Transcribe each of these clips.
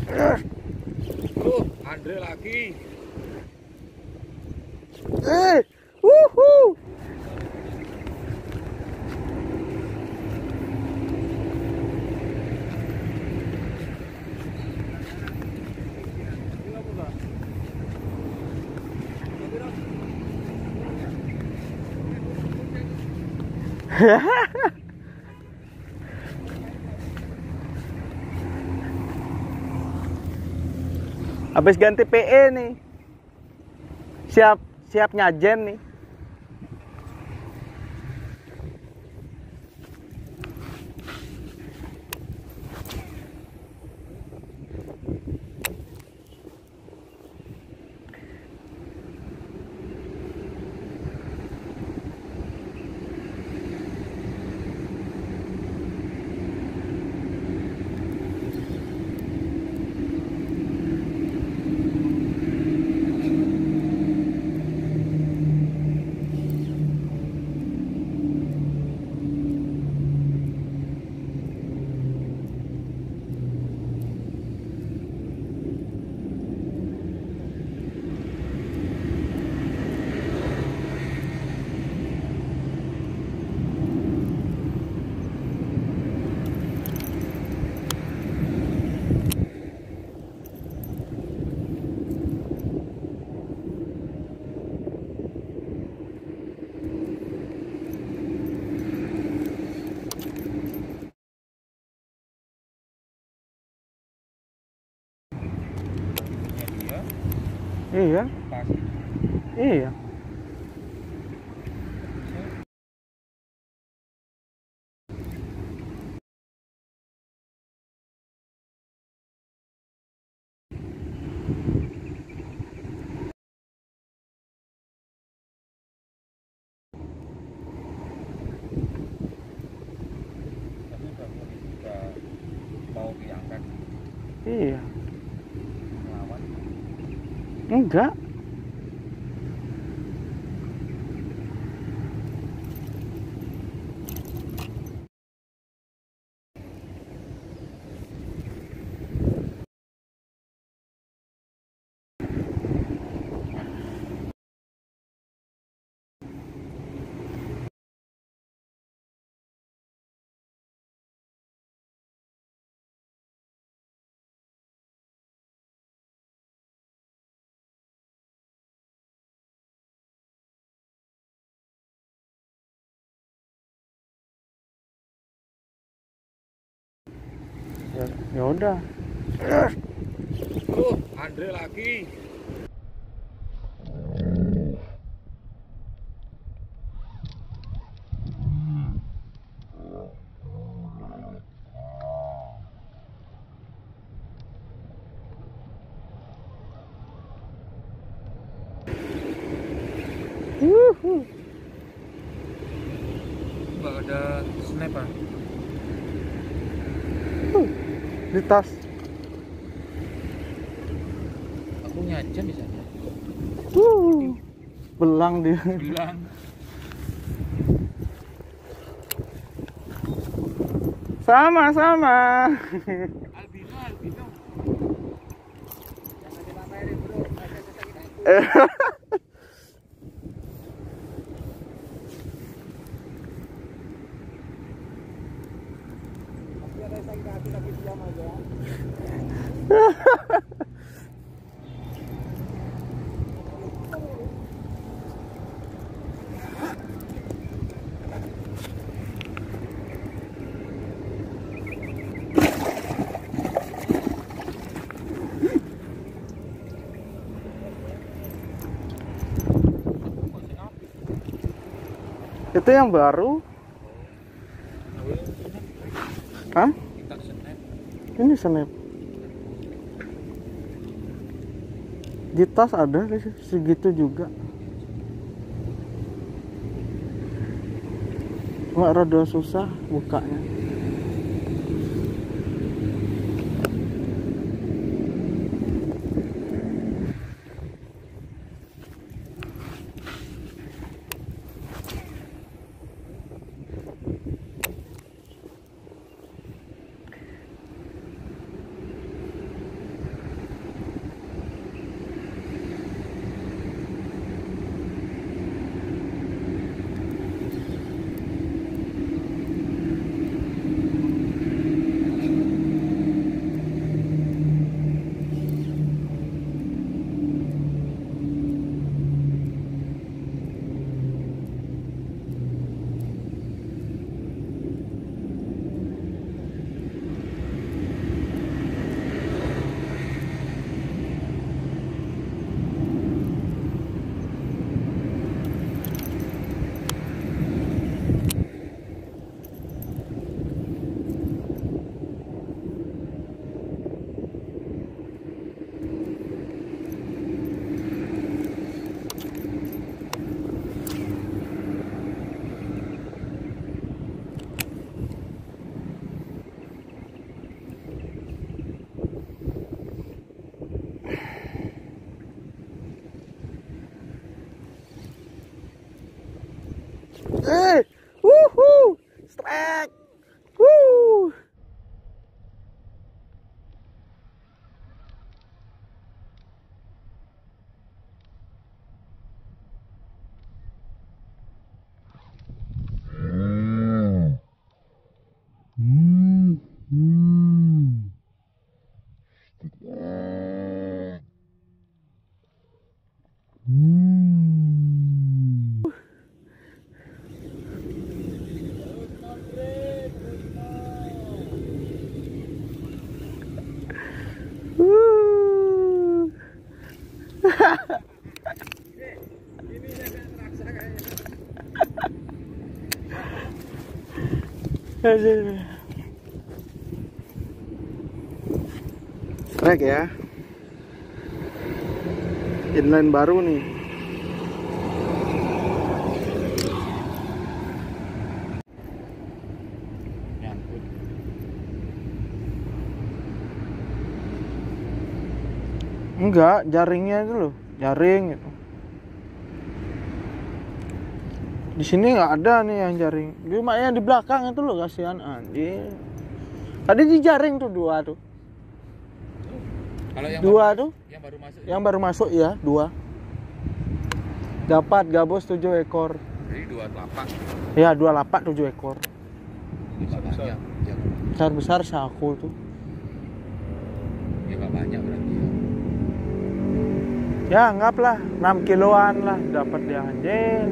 Andre lagi. Wuhu. Habis ganti PE nih. Siap nyajen nih. Iya. Iya. Mau diangkat. Iya. Melawan. Enggak. Ya udah. Andre lagi. Mbak ada snap ah? Di tas. Aku nyajen di sana. Belang dia. Bilang. Sama-sama. Albino, albino. Jangan dipamerin bro. Masih ada sakit hati tapi diam aja. Itu yang baru. Hah? Ini snap. Di tas ada segitu juga. Nggak rada susah bukanya. Aduh. Trek ya. Inline baru nih. Nyangkut. Enggak, jaringnya itu loh, jaring gitu. Di sini nggak ada nih yang jaring. Cuma yang di belakang itu loh, kasihan anjir. Tadi di jaring tuh dua tuh. Kalau yang Dua baru, tuh. yang baru masuk. Yang baru masuk ya, dua. Dapat gabus 7 ekor. Jadi 2 lapak. Ya, 2 lapak 7 ekor. Nggak banyak. Ya, Besar-besar saku tuh. ya nggak banyak berarti ya. Ya, anggaplah 6 kiloan lah dapat dia anjing.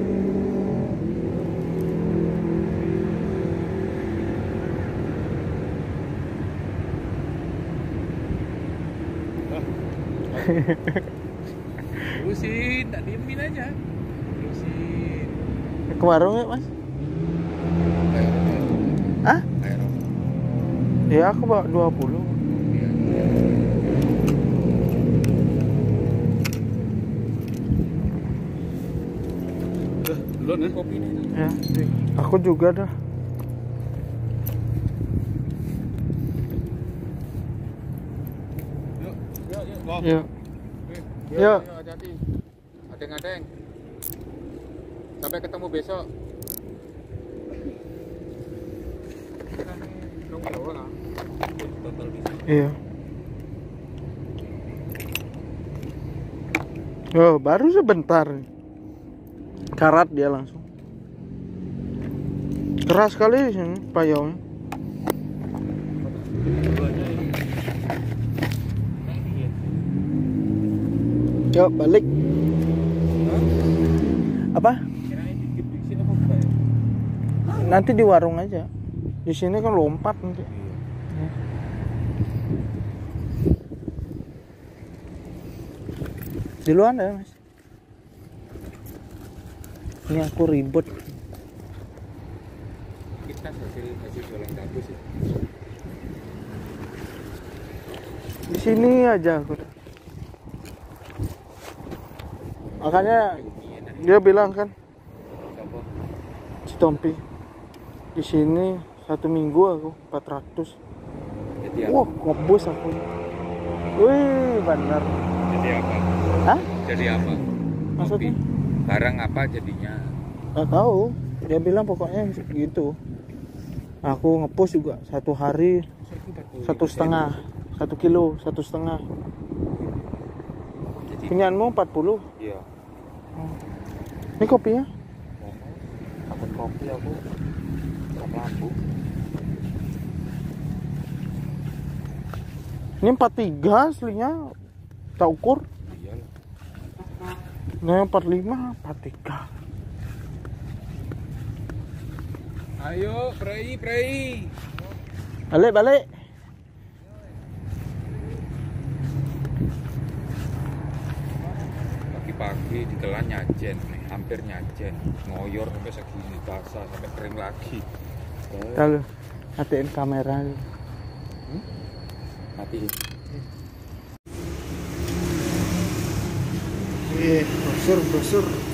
Terusin, tak diemin aja. Terusin. Ke warung ya, Mas? Kayak Hah? kayak Ya, aku bawa 20. Duluan ya kopi nih. Ya, aku juga dah. Yuk, yuk, yuk. Wow. Yuk. Yuk, Yuk. hati-hati. Adeng-adeng. Sampai ketemu besok. Iya. Oh, baru sebentar. Karat dia langsung. Keras sekali sini payungnya. Yuk, balik. Apa? Nanti di warung aja. Di sini kan lompat nanti. Di luar ya, Mas. Ini aku ribut. Kita hasil jualan gabus ya. Di sini aja aku. Makanya dia bilang kan, Siapa? si Tompi, di sini 1 minggu aku 400. Jadi apa? Wah, ngobos aku. Wih, bener. Jadi apa? Hah? Jadi apa? Maksudnya? Kopi. Barang apa jadinya? Gak tahu. Dia bilang pokoknya gitu. Aku ngepost juga 1 hari 1,5, 1 kilo 1,5. Jadi Punyaanmu 40. iya. Ini kopinya? Takut kopi aku. Tak lampu. Ini 43 aslinya. Tak ukur. Iyalah. Nah, 45, 43. Ayo, prei. Balik. Pagi-pagi ditelan nyajen, hampir nyajen, ngoyor sampai segini basah sampai kering lagi. Kalau matiin kamera. Matiin. Brosur.